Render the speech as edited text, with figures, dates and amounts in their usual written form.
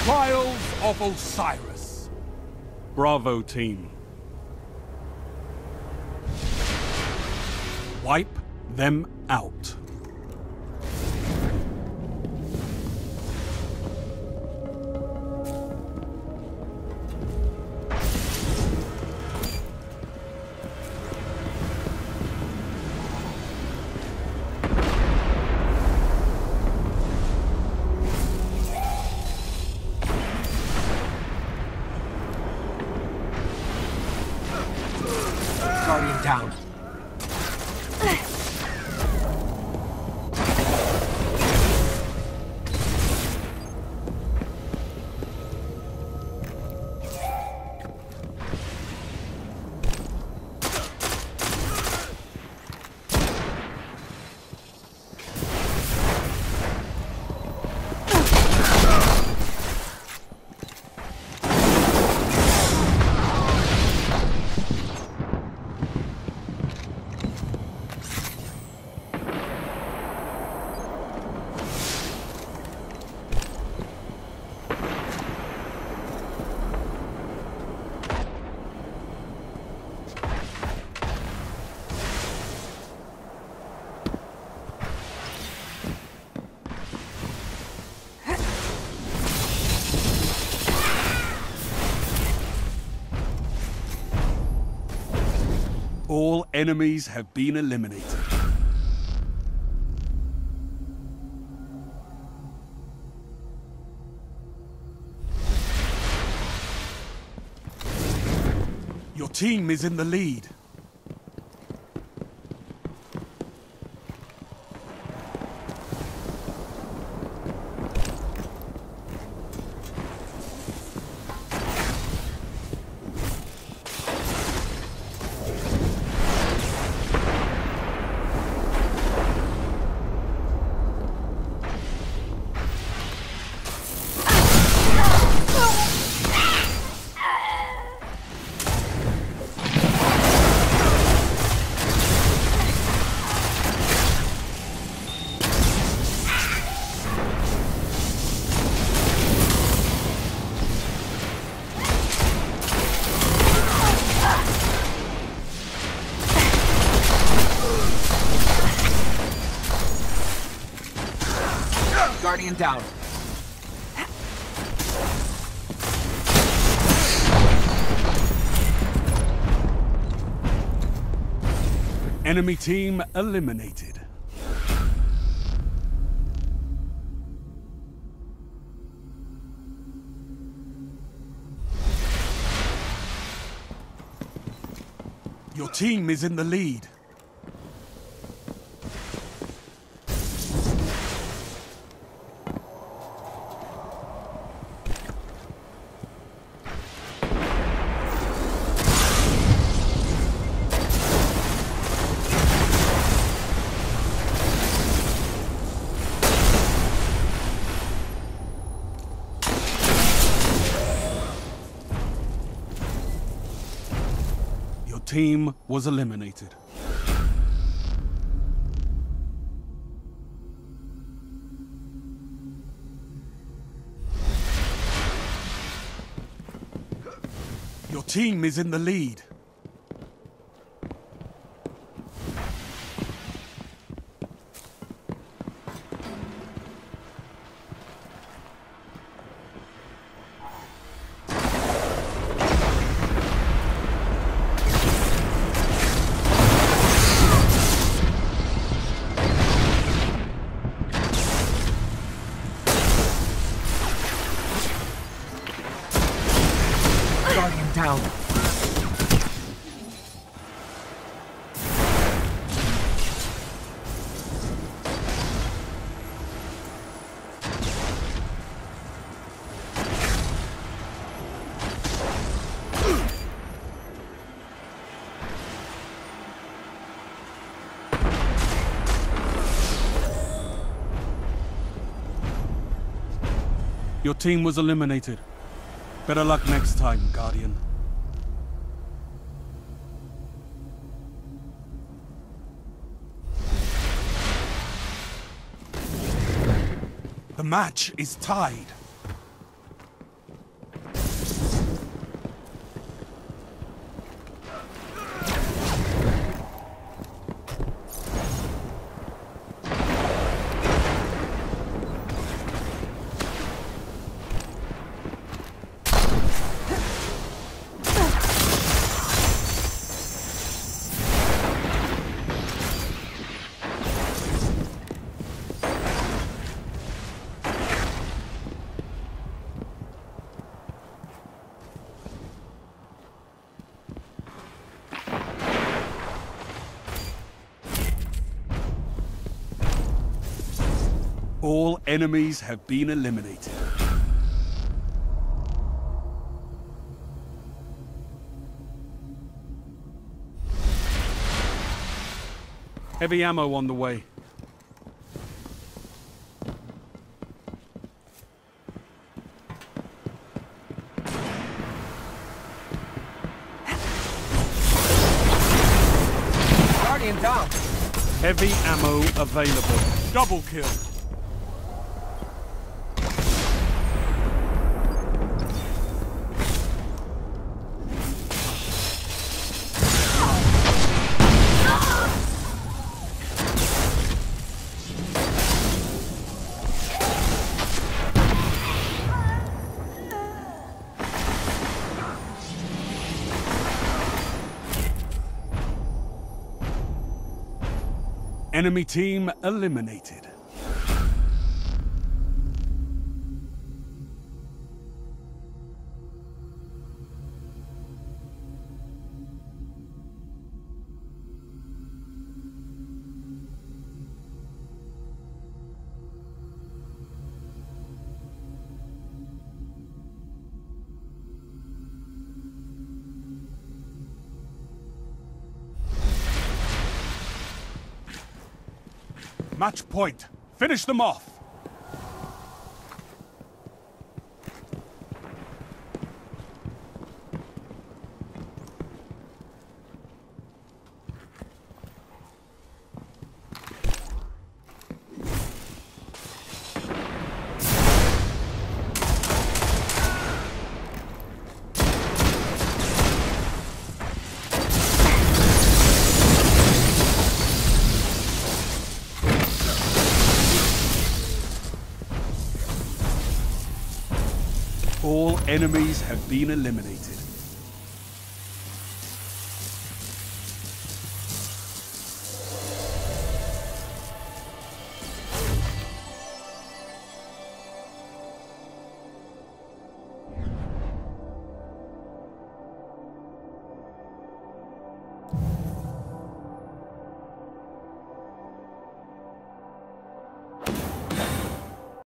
Trials of Osiris. Bravo team. Wipe them out. Guardian down. All enemies have been eliminated. Your team is in the lead. Guardian down. Enemy team eliminated. Your team is in the lead. Your team was eliminated. Your team is in the lead. Guardian down. Your team was eliminated. Better luck next time, Guardian. The match is tied. All enemies have been eliminated. Heavy ammo on the way. Guardian down. Heavy ammo available. Double kill. Enemy team eliminated. Match point. Finish them off. All enemies have been eliminated.